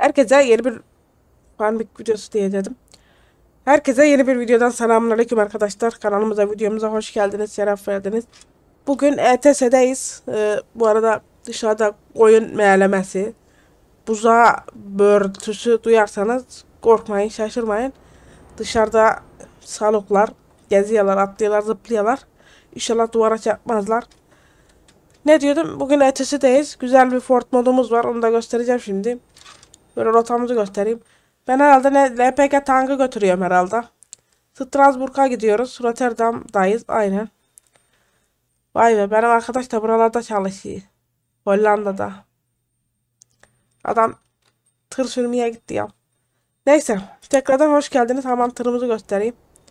Herkese yeni bir farming videosu diye dedim. Herkese yeni bir videodan selamünaleyküm arkadaşlar. Kanalımıza, videomuza hoş geldiniz, şeref verdiniz. Bugün ETS'deyiz. Bu arada dışarıda koyun meğlemesi, buzağı börtüsü duyarsanız korkmayın, şaşırmayın. Dışarıda saluklar geziyorlar, atlıyorlar, zıplıyorlar. İnşallah duvara çarpmazlar. Ne diyordum? Bugün ETS'deyiz. Güzel bir Ford modumuz var. Onu da göstereceğim şimdi. Böyle rotamızı göstereyim. Ben herhalde LPG tankı götürüyorum herhalde. Strasbourg'a gidiyoruz. Rotterdam'dayız. Aynen. Vay be, benim arkadaş da buralarda çalışıyor. Hollanda'da. Adam tır sürmeye gitti ya. Neyse. Tekrardan hoş geldiniz. Hemen tırımızı göstereyim.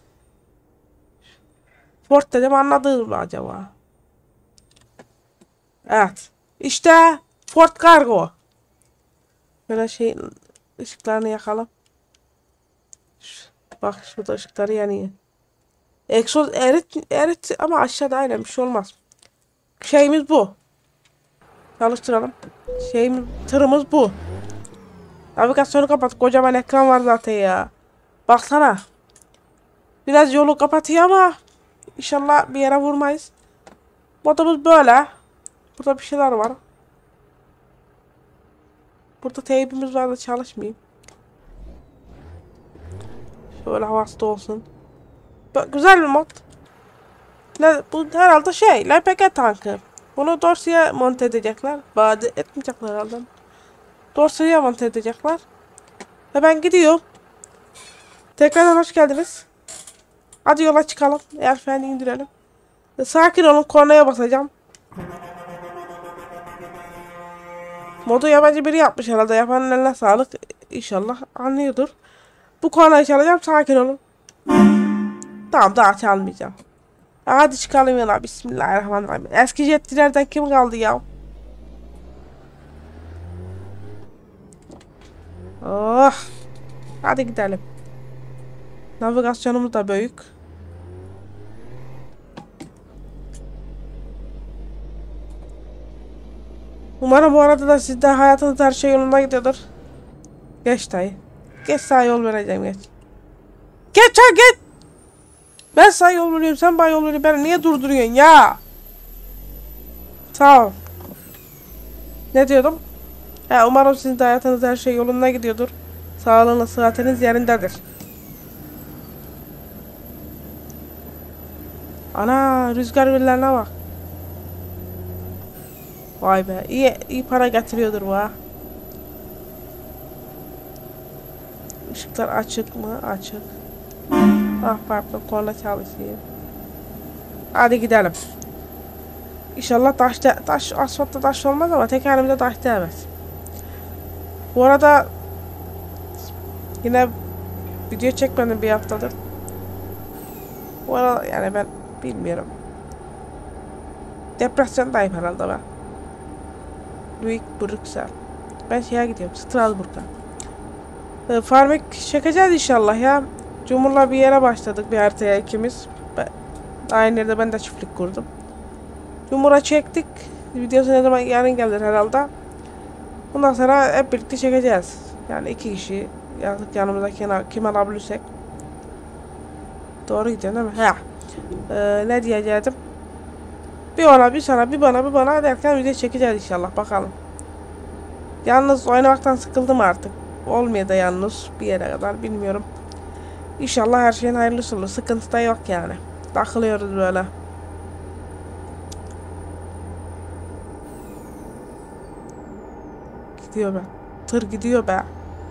Ford dedim, anladınız mı acaba? Evet. İşte Ford Cargo. Böyle şey ışıklarını yakalım. Bak şurada ışıkları yanıyor. Egzoz erit ama aşağıda aynen bir şey olmaz. Şeyimiz bu. Çalıştıralım. Tırımız bu. Navigasyonu kapat. Kocaman ekran var zaten ya. Baksana. Biraz yolu kapatıyor ama inşallah bir yere vurmayız. Modumuz böyle. Burada bir şeyler var. Burada teybimiz var da çalışmıyor. Şöyle havası da olsun. Güzel bir mod. Bu herhalde LPG tankı. Bunu Dorsey'e monte edecekler. Bade etmeyecekler herhalde. Dorsey'e monte edecekler. Ve ben gidiyorum. Tekrardan hoş geldiniz. Hadi yola çıkalım. Eğer freni indirelim. Sakin olun, kornaya basacağım. Modu yabancı biri yapmış herhalde. Yapanın eline sağlık. İnşallah anlıyordur. Bu kornayı çalacağım, sakin olun. Tamam, daha çalmayacağım. Hadi çıkalım yola. Bismillahirrahmanirrahim. Eski jetçilerden kim kaldı ya? Oh. Hadi gidelim. Navigasyonumuz da büyük. Umarım bu arada da sizde hayatınızda her şey yolunda gidiyordur. Geç dayı. Geç, sağ yol vereceğim, geç. Geç ha, geç. Ben sağ yol veriyorum, sen bana yol veriyorsun. Beni niye durduruyorsun ya? Sağ ol. Ne diyordum? Umarım sizin de hayatınızda her şey yolunda gidiyordur. Sağlığınız, sıhhatiniz yerindedir. Ana, rüzgar güllerine bak. Vay be, iyi para getiriyordur bu ha. Işıklar açık mı? Açık. Ah pardon, korna çalışıyor. Hadi gidelim. İnşallah asfaltta taş olmaz ama tekerimize taş değmez. Bu arada yine video çekmedim bir haftadır. Bu arada yani ben bilmiyorum. Depresyondayım herhalde ben. Louis Bruxelles. Ben şeye gidiyorum, Strasbourg'a. Farming çekeceğiz inşallah ya. Cumhur'la bir yere başladık, bir haritaya ikimiz. Aynı yerde ben de çiftlik kurdum. Cumhur'a çektik. Videosu ne zaman, yarın gelir herhalde. Bundan sonra hep birlikte çekeceğiz. Yani 2 kişi yazık, yanımıza kim alabilirsek. Doğru gidiyor değil mi? Ne diyecektim? Bir ona bir sana bir bana derken video çekeceğiz inşallah, bakalım. Yalnız oynamaktan sıkıldım artık. Olmuyor da yalnız bir yere kadar, bilmiyorum. İnşallah her şeyin hayırlısı olur. Sıkıntı da yok yani. Takılıyoruz böyle. Gidiyor be. Tır gidiyor be.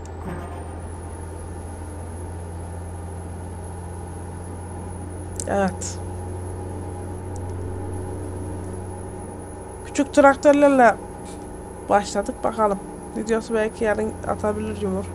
Evet. Küçük traktörlerle başladık, bakalım. Videosu belki yarın atabilir Cumhur.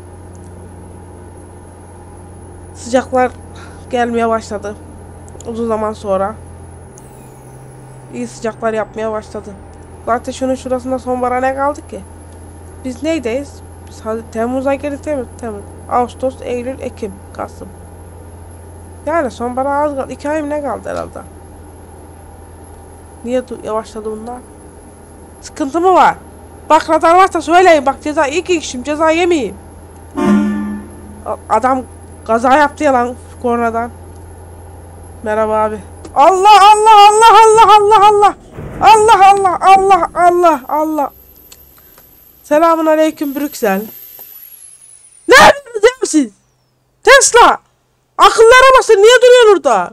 Sıcaklar gelmeye başladı. Uzun zaman sonra. İyi sıcaklar yapmaya başladı. Zaten şunun şurasında sonbahara ne kaldı ki? Biz neydeyiz? Biz Temmuz'a girdik değil mi? Temmuz, Ağustos, Eylül, Ekim, Kasım. Yani sonbahara az kaldı. 2 ay mı ne kaldı herhalde? Niye yavaşladı bunlar? Sıkıntı mı var? Bak radar varsa söyleyin bak ceza iyi ki işim ceza yemeyeyim. Adam kaza yaptı ya lan kornadan. Merhaba abi. Allah Allah Allah Allah Allah Allah. Allah Allah Allah Allah Allah. Selamun aleyküm Brüksel. Ne yapıyorsunuz siz? Tesla. Akıllı arabası niye duruyor orada?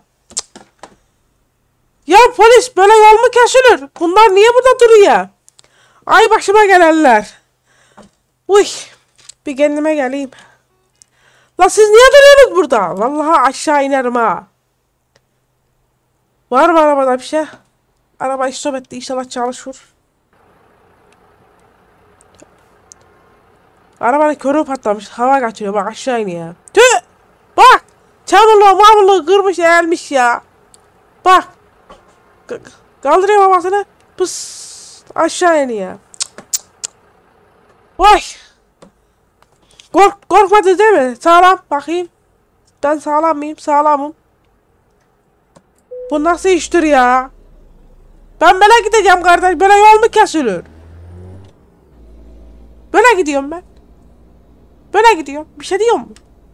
Ya polis böyle yol mu kesilir? Bunlar niye burada duruyor? Ay başıma gelenler. Uy. Bir kendime geleyim. La siz niye duruyorsunuz burada? Vallahi aşağı inerim ha. Var mı arabada bir şey? Araba istop etti. İnşallah çalışır. Arabanın körü patlamış. Hava kaçıyor. Bak aşağı iniyor. Tüh! Bak! Çamurluğu mamurluğu kırmış elmiş ya. Bak! Kaldırıyor babasını. Pıs! Aşağı iniyor. Vay! Korkmadı değil mi? Sağlam. Bakayım. Ben sağlam mıyım? Sağlamım. Bu nasıl iştir ya? Ben böyle gideceğim kardeş. Böyle yol mu kesilir? Böyle gidiyorum ben. Böyle gidiyorum. Bir şey diyor mu?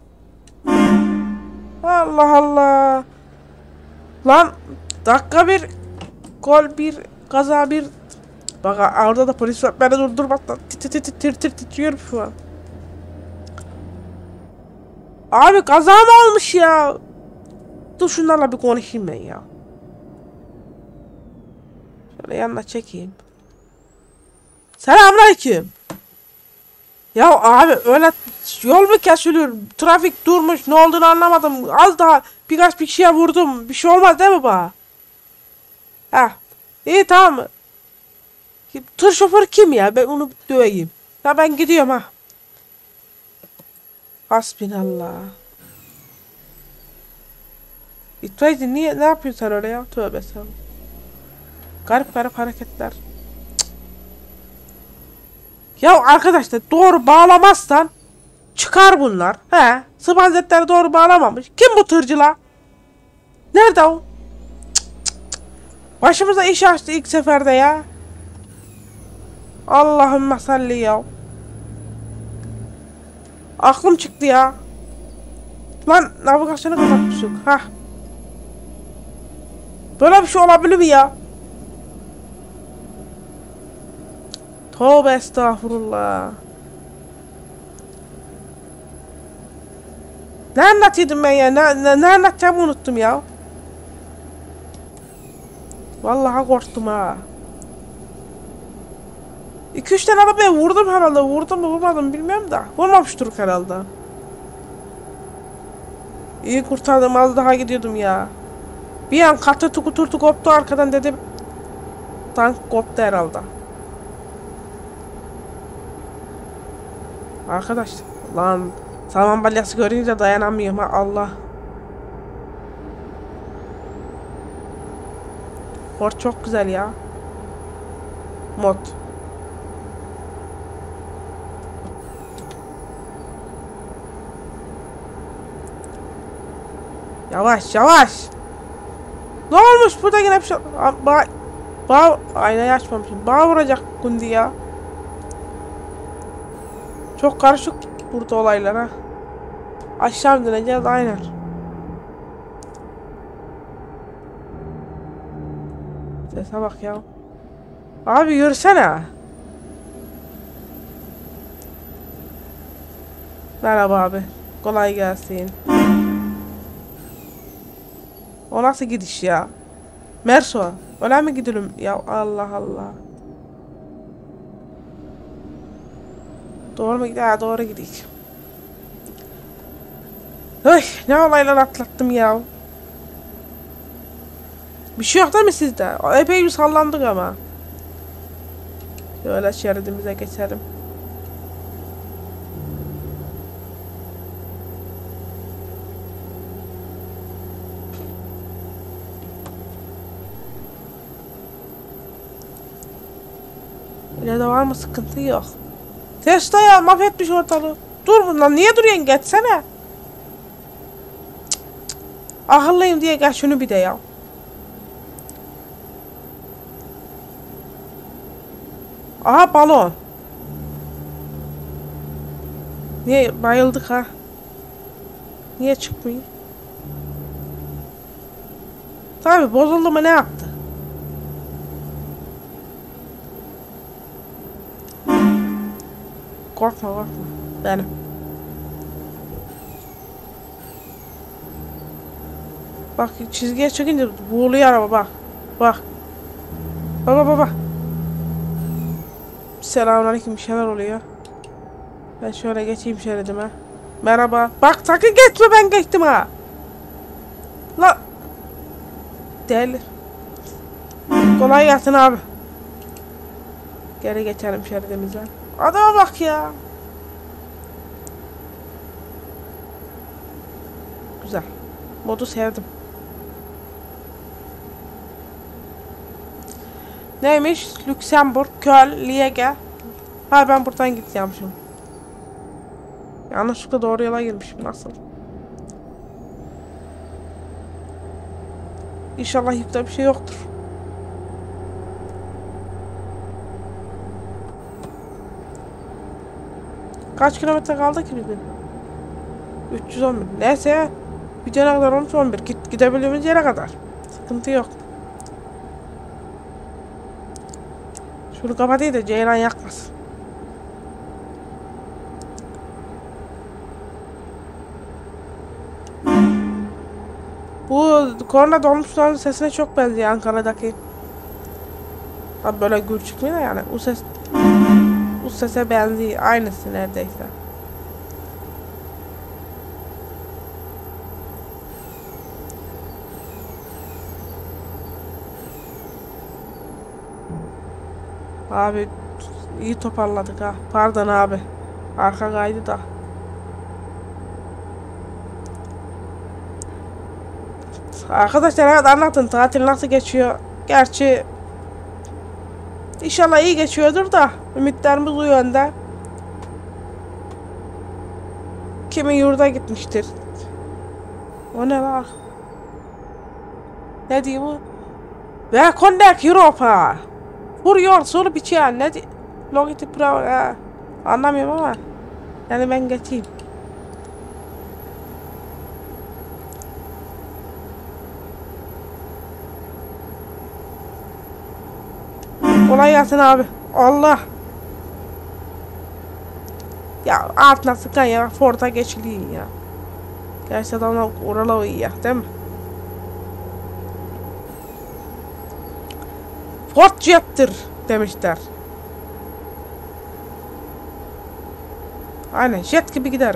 Allah Allah. Lan dakika bir gol bir kaza bir. Bak orada da polis var. Beni durdurmaktan titriyorum şu an. Abi kaza mı olmuş ya? Dur şunlarla bir konuşayım ben ya. Şöyle yanına çekeyim. Selamünaleyküm. Ya abi öyle yol mu kesiliyor? Trafik durmuş. Ne olduğunu anlamadım. Az daha birkaç bir kişiye vurdum. Bir şey olmaz değil mi bana? Heh. İyi tamam. Tır şoförü kim ya? Ben onu döveyim. Ya ben gidiyorum ha. Hasbinallah. İtfaiye niye ne yapıyorsun sen öyle ya? Tövbe sen. Garip garip hareketler. Ya arkadaşlar doğru bağlamazsan çıkar bunlar. He. Spanzetleri doğru bağlamamış. Kim bu tırcılar? Nerede o? Başımıza iş açtı ilk seferde ya. Allahümme salli ya. Aklım çıktı ya. Lan navigasyonu kapatmışık. Hah. Böyle bir şey olabilir mi ya? Tövbe estağfurullah. Ne anlatıyordum ben ya? Ne anlatacağımı unuttum ya. Vallahi korktum ha. 2-3 tane arabaya vurdum herhalde. Vurdum mu vurmadım bilmiyorum da. Vurmamıştır herhalde. İyi kurtardım, az daha gidiyordum ya. Bir an katı tukuturtu koptu arkadan dedim. Tank koptu herhalde. Arkadaşlar lan saman balyası görünce dayanamıyorum ha Allah. Ford çok güzel ya. Mod. Yavaş yavaş. Ne olmuş burada yine bir şey. Aynayı açmamışım. Bağ vuracak Gundi ya. Çok karışık burada olaylar ha. Aşağı döneceğiz aynen. Sese bak ya. Abi yürüsene. Merhaba abi. Kolay gelsin. O nasıl gidiş ya? Merso. Öyle mi gidelim? Ya Allah Allah. Doğru mu gidiyor? Ha, doğru gidik. Ay, ne olaylar atlattım ya. Bir şey yok değil mi sizde? Epey bir sallandık ama. Şöyle şeridimize geçelim. Öyle de var mı sıkıntı yok. Tesla ya mahvetmiş ortalığı. Dur lan niye duruyorsun geçsene. Akıllıyım diye gel şunu bir de ya. Aha balon. Niye bayıldık ha? Niye çıkmıyor? Tabi bozuldu mu ne yaptı? Korkma korkma. Benim. Bak çizgiye çekince boğuluyor araba bak. Bak. Baba baba. Selamünaleyküm, bir şeyler oluyor. Ben şöyle geçeyim şeridime. Merhaba. Bak sakın geçme, ben geçtim ha. La. Deli. Kolay gelsin abi. Geri geçelim şeridimizden. Adama bak ya. Güzel. Modu sevdim. Neymiş? Lüksemburg, Köln, Liege. Ha ben buradan gideceğimmişim. Yanlışlıkla doğru yola girmişim. Nasıl? İnşallah yükte bir şey yoktur. Kaç kilometre kaldı ki bizim? 311. Neyse. Bir yere kadar olmuş 11. Gidebildiğimiz yere kadar. Sıkıntı yok. Şunu kapatayım da ceylan yakmasın. Bu korna dolmuşların sesine çok benziyor Ankara'daki. Abi böyle gür çıkmıyor da yani. Bu sese benziyor. Aynısı neredeyse. Abi iyi toparladık ha. Pardon abi. Arka kaydı da. Arkadaşlar evet anlatın tatil nasıl geçiyor. Gerçi İnşallah iyi geçiyordur da ümitlerimiz o yönde. Kimi yurda gitmiştir. O ne var? Ne diyeyim bu? Welcome back Europa. Vuruyor solu biçiyor. Ne diyeyim? Logitech Pro. Anlamıyorum ama. Yani ben geçeyim. Kolay gelsin abi. Allah. Ya altına sıkan ya. Ford'a geçiliyor ya. Gerçi adamlar oralı uyuyor değil mi? Ford Jet'tir demişler. Aynen jet gibi giderik.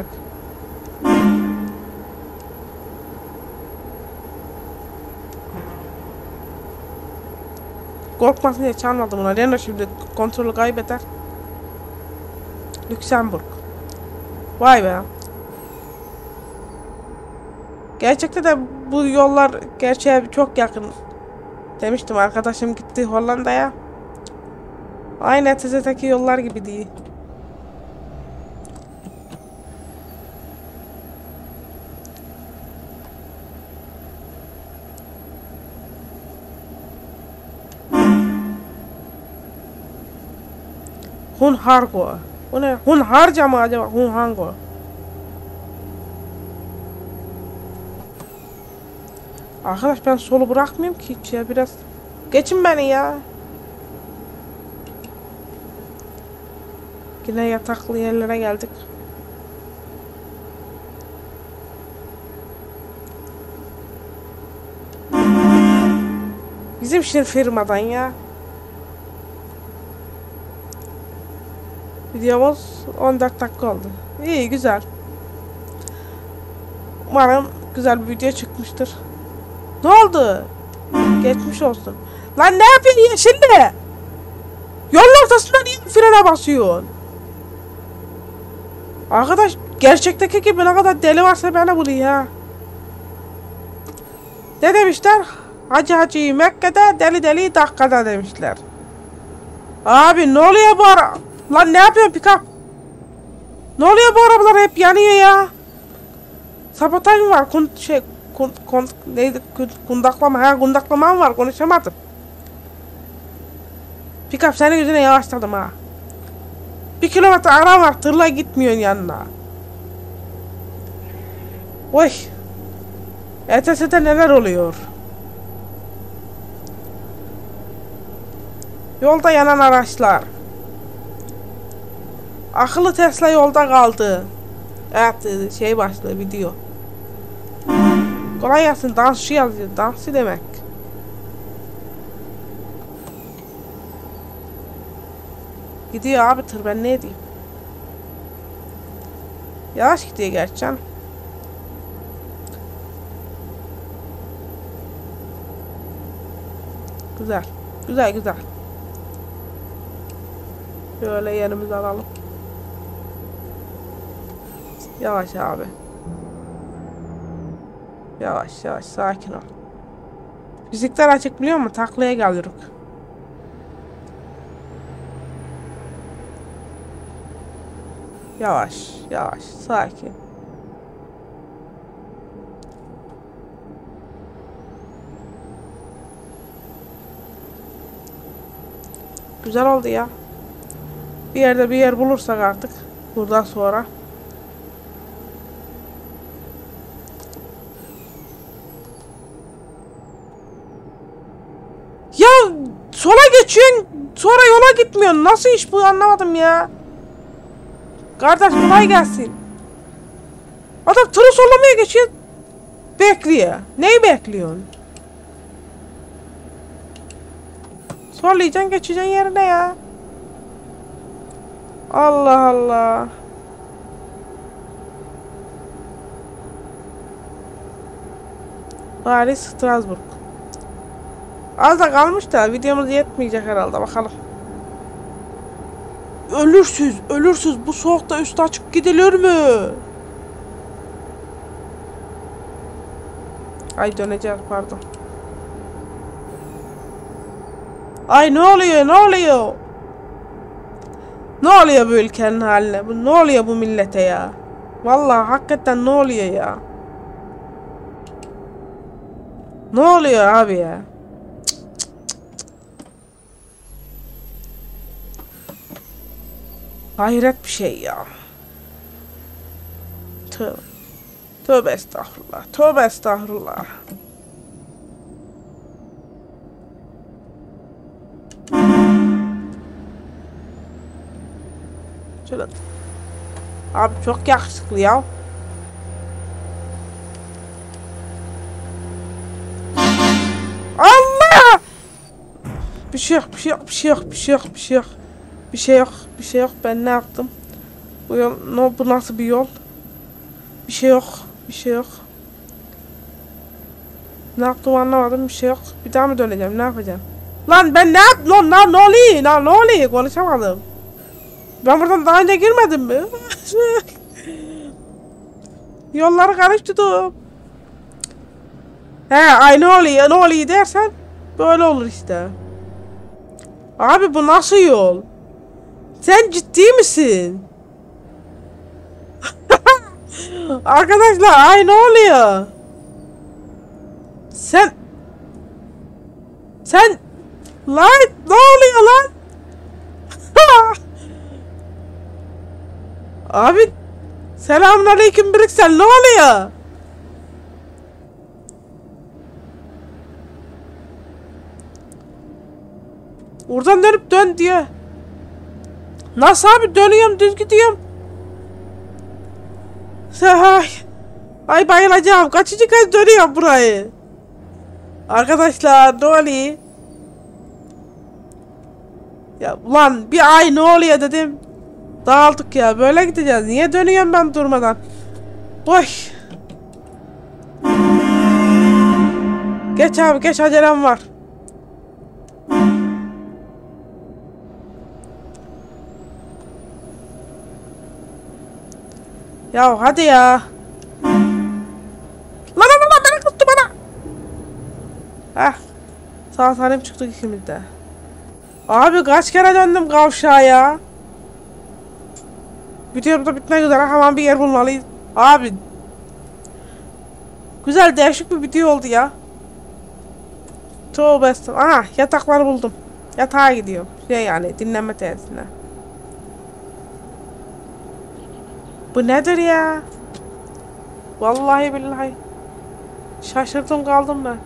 Korkmasın diye çalmadım ona. Renault şimdi kontrolü kaybeder. Lüksemburg. Vay be. Gerçekten de bu yollar gerçeğe çok yakın. Demiştim arkadaşım gitti Hollanda'ya. Aynı ETS'deki yollar gibi değil. Hunhargo. O ne? Hunharca mı acaba? Hunhango. Arkadaş ben solu bırakmayayım ki hiç ya biraz. Geçin beni ya. Yine yataklı yerlere geldik. Bizim firmadan ya. Videomuz 14 dakika oldu. İyi güzel. Umarım güzel bir video çıkmıştır. Ne oldu? Geçmiş olsun. Lan ne yapıyorsun ya şimdi? Yolun ortasında niye frene basıyorsun? Arkadaş gerçekteki gibi ne kadar deli varsa bana buluyor ha. Ne demişler? Hacı hacı Mekke'de deli deli dakikada demişler. Abi ne oluyor bu ara? Lan ne yapıyorsun pikap? Ne oluyor bu arabalar hep yanıyor ya? Sabotaj mı var? Neydi? Kundaklama. Ha kundaklama mı var? Konuşamadım. Pikap senin yüzüne yavaşladım ha. 1 kilometre ara var. Tırla gitmiyorsun yanına. Oy. ETS'de neler oluyor? Yolda yanan araçlar. Akıllı Tesla yolda kaldı. Evet, şey başladı video. Kolay gelsin, dansçı yazıyor. Dansçı demek. Gidiyor abi tır, ben ne diyeyim? Yavaş gidiyor gerçekten. Güzel. Güzel güzel. Şöyle yerimizi alalım. Yavaş abi. Yavaş yavaş, sakin ol. Fizikler açık biliyor musun? Taklaya geliyoruz. Yavaş yavaş, sakin. Güzel oldu ya. Bir yerde bir yer bulursak artık buradan sonra. Ya sola geçiyorsun, sonra yola gitmiyorsun. Nasıl iş bu, anlamadım ya. Kardeş kolay gelsin. Adam tırı sollamaya geçiyor. Bekliyor. Neyi bekliyorsun? Sollayacaksın, geçeceksin yerine ya. Allah Allah. Paris, Strasbourg. Az da kalmış da videomuz yetmeyecek herhalde, bakalım. Ölürsüz, ölürsüz. Bu soğukta üstü açık gidilir mi? Ay döneceğiz, pardon. Ay ne oluyor, ne oluyor? Ne oluyor bu ülkenin haline? Ne oluyor bu millete ya? Vallahi hakikaten ne oluyor ya? Ne oluyor abi ya? Hayret bir şey ya. Tövbe. Tövbe estağfurullah. Tövbe estağfurullah. Şöyle. Abi çok yakışıklı ya. Allah! Bir şey yok, bir şey yok, bir şey yok, bir şey yok, bir şey yok. Bir şey yok, bir şey yok. Ben ne yaptım? Bu yol, no, bu nasıl bir yol? Bir şey yok, bir şey yok. Ne yaptım anlamadım, bir şey yok. Bir daha mı döneceğim, ne yapacağım? Lan ben ne yaptım? Lan ne oluyor? Lan ne oluyor? Konuşamadım. Ben buradan daha önce girmedim mi? Yolları karıştırdım. He, ay ne oluyor, ne oluyor dersen böyle olur işte. Abi bu nasıl yol? Sen ciddi misin? Arkadaşlar ay ne oluyor? Sen lan ne oluyor lan? Abi selamünaleyküm Brüksel, ne oluyor? Oradan dönüp dön diyor. Nasıl abi, dönüyorum düz gidiyorum. Ay bayılacağım. Kaçıncı kez dönüyorum burayı. Arkadaşlar ne oluyor? Ya ulan bir ay ne oluyor dedim. Dağıldık ya, böyle gideceğiz. Niye dönüyorum ben durmadan? Oy. Geç abi geç, acelem var. Ya hadi ya. Lan beni tuttu bana. Heh. Sağ salim çıktık ikimiz de. Abi kaç kere döndüm kavşağa ya. Videomda bitmek üzere, hemen bir yer bulmalıyız. Abi. Güzel değişik bir video oldu ya. Tövbe estağfurullah. Aha yatakları buldum. Yatağa gidiyorum. Şey yani dinlenme tesisine. Bu nedir ya? Vallahi billahi. Şaşırdım kaldım ben.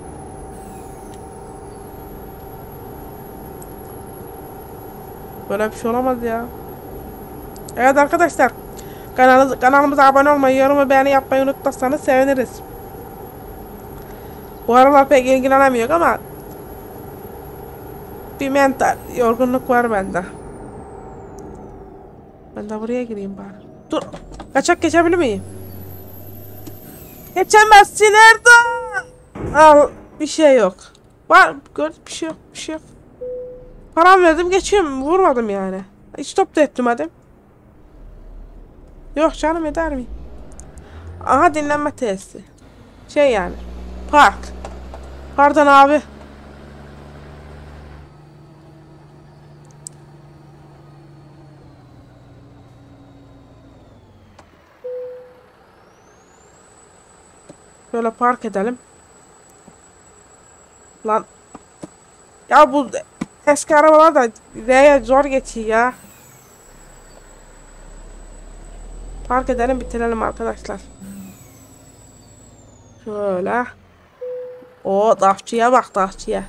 Böyle bir şey olamaz ya. Evet arkadaşlar. Kanalımıza abone olmayı, yorum ve beğeni yapmayı unutmazsanız seviniriz. Bu aralar pek ilgilenemiyor ama bir mental yorgunluk var bende. Ben de buraya gireyim bari. Dur. Kaçak geçebilir miyim? Geçemezsin Erdoğan. Al. Bir şey yok. Var. Gör, bir şey yok. Bir şey yok. Param verdim geçiyorum. Vurmadım yani. Hiç top da ettim hadi. Yok canım eder miyim? Aha dinlenme tesisi. Şey yani. Park. Pardon abi. Böyle park edelim. Lan. Ya bu eski arabalar da R'ye zor geçiyor ya. Park edelim bitirelim arkadaşlar. Şöyle. O dafçıya bak dafçıya.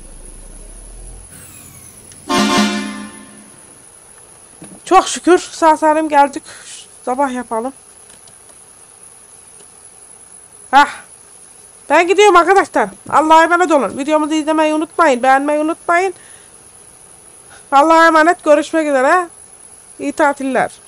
Çok şükür sağ salim geldik. Sabah yapalım. Hah. Ben gidiyorum arkadaşlar. Allah'a emanet olun. Videomuzu izlemeyi unutmayın. Beğenmeyi unutmayın. Allah'a emanet. Görüşmek üzere. İyi tatiller.